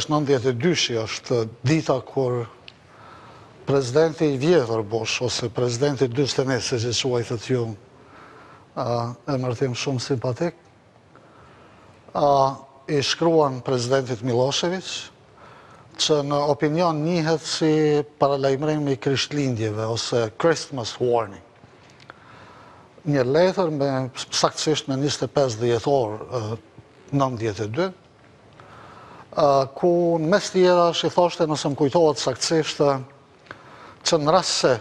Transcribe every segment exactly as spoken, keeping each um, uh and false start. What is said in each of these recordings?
është nëntëdhjetë e dy, është dita kur prezidenti i vjetër Bush, ose prezidenti dyzet e një, se që quajtët ju, emërtim shumë simpatik, i shkruan prezidentit Milošević, që në opinion njihet si paralajmërim i Krishtlindjeve, ose Christmas warning. Një letër me saktësisht me njëzet e pesë dhjetor nëntëdhjetë e dy, ku në mes tjera që i thoshte, nëse më kujtohet saktësisht, që në rast se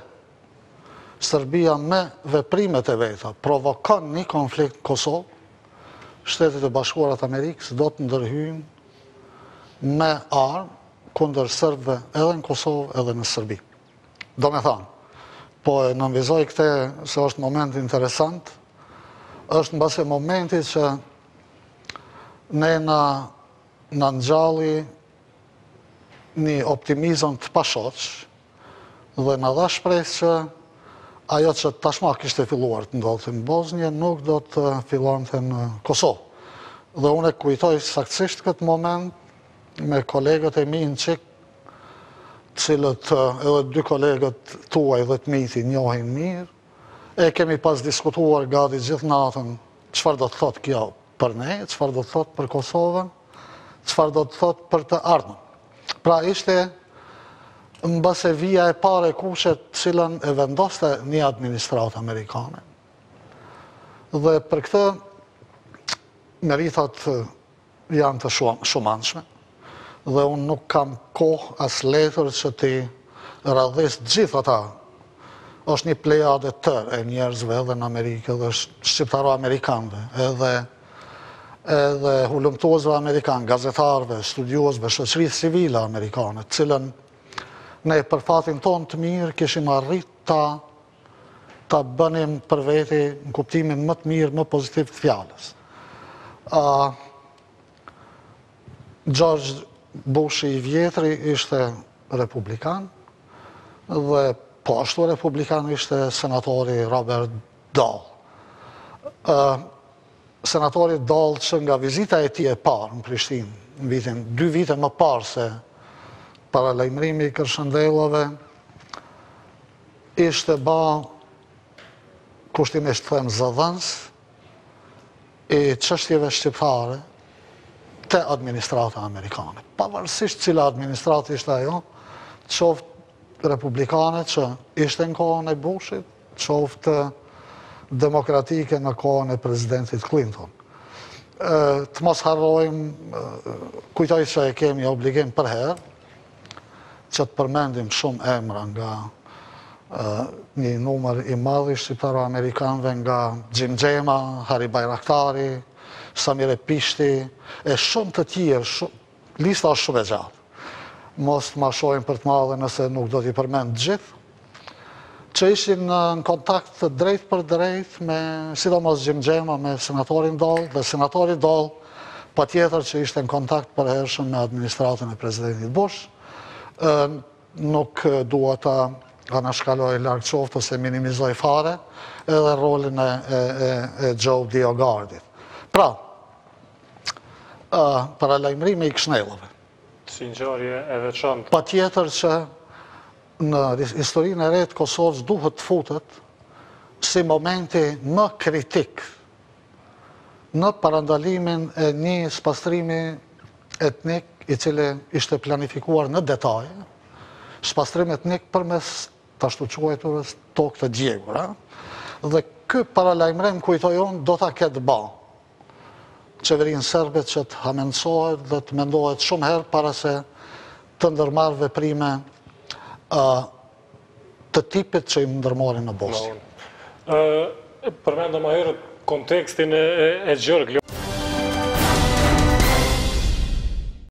Serbia me veprimet e veta provokon një konflikt në Kosovë, Shtetet e Bashkuara të Amerikës do të ndërhyjnë me armë kundër serbëve edhe në Kosovë edhe në Serbi. Do me thanë, po e nënvizoj këte se është moment interesant, është në base momenti që ne na në ngjalli një optimizëm të pashoq dhe në dha shpresë që ajo që tashma kishte filluar të ndodhte në Bosnjë nuk do të fillonte në Kosovë. Dhe unë e kujtoj saktësisht këtë moment me kolegët e mi në Çik, cilët edhe dy kolegët tuaj dhe të miti njohin mirë, e kemi pas diskutuar gati gjithë natën çfarë do të thotë kjo për ne, çfarë do të thotë për Kosovën, çfarë do të thotë për të ardhmen. Pra ishte mbase vija e pare kushet cilën e vendoste një administratë amerikane. Dhe për këtë meritat janë të shumanshme, dhe unë nuk kam kohë as letër që ti radhes gjithë ata. Është një plejade tërë e njerëzve edhe në Amerikë, edhe shqiptaro-amerikanëve, edhe edhe hulumtuesve amerikanë, gazetarëve, studiosve, shoqërisë civile amerikane, cilën ne për fatin tonë të mirë kishim arrit ta ta bënim për veti në kuptimin më të mirë, më pozitiv të fjalës. Uh, George Bush i vjetri ishte republikan dhe po ashtu republikan ishte senatori Robert Dahl. Uh, senatori Dahl që nga vizita e tij e parë në Prishtinë, në vitin, dy vite më parë se paralajmërimi i kërshëndellave, ishte ba kushtimisht të them zëdhënës i çështjeve shqiptare te administrata amerikane. Pavarësisht cila administratë ishte ajo, qoftë republikane që ishte në kohën e Bushit, qoftë demokratike në kohën e prezidentit Clinton. Të mos harrojmë, kujtoj që e kemi obligim për herë, që të përmendim shumë emra nga një numër i madh i shqiptaro-amerikanëve, nga Jim Gjema, Hari Bajraktari, Samire Pishti, e shumë të tjerë, lista është shumë e gjatë. Mos të ma shojmë për të madhe nëse nuk do t'i përmend gjithë, që ishin në kontakt drejt për drejt me, sidomos Jim Gjema, me senatorin Dahl, dhe senatori Dahl, pa tjetër që ishte në kontakt përhershëm me administratën e presidentit Bush. Nuk dua ta anashkaloj larg qoftë ose minimizoj fare edhe rolin e, e, e Joe Diogardit. Pra, uh, paralajmërimi i Kështnellave. Si ngjarje e veçantë. Pa tjetër që në historinë e re të Kosovës duhet të futet si momenti më kritik në parandalimin e një spastrimi etnik i cili ishte planifikuar në detaje, spastrim etnik përmes të ashtu quajturës tokë të djegura, dhe ky paralajmërim kujtojon do ta ketë ba qeverinë serbe që të hamencohet dhe të mendohet shumë herë para se të ndërmarrë veprime uh, të tipit që i ndërmorin në Bosnjë. Uh, Përmendëm më herët kontekstin e, e, e Gjërgë.